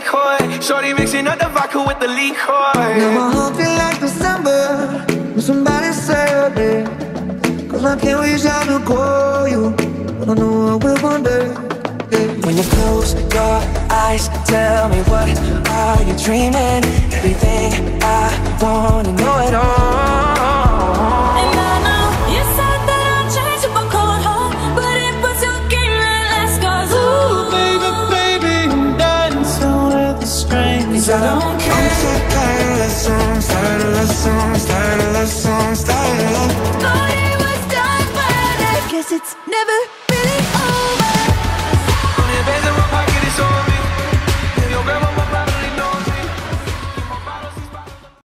decoy. Shorty mixing up the vodka with the liquor. Now my heart feel like December when somebody say your name. Cause I can't reach out to call you, but I know I will one day, yeah. When you close your eyes, tell me what are you dreaming? Everything I wanna know it all. And I know you said that I'd change if I called home, but it was your game that last. Cause ooh, Baby, I'm dancing with the strings. I don't care. I'm so tired of love songs, tired of love songs, tired of love songs, tired of love. thought it was done, but I guess it's never really over.